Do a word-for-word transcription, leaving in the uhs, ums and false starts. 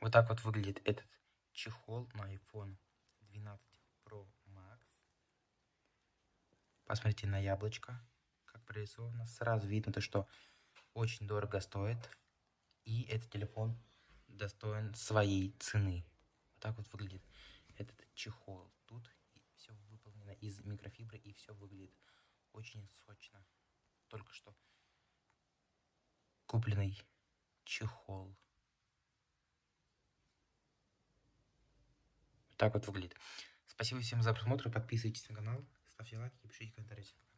Вот так вот выглядит этот чехол на айфон двенадцать про макс. Посмотрите на яблочко, как прорисовано. Сразу видно то, что очень дорого стоит. И этот телефон достоин своей цены. Вот так вот выглядит этот чехол. Тут все выполнено из микрофибры и все выглядит очень сочно. Только что купленный чехол. Так вот выглядит. Спасибо всем за просмотр. Подписывайтесь на канал, ставьте лайки и пишите комментарии.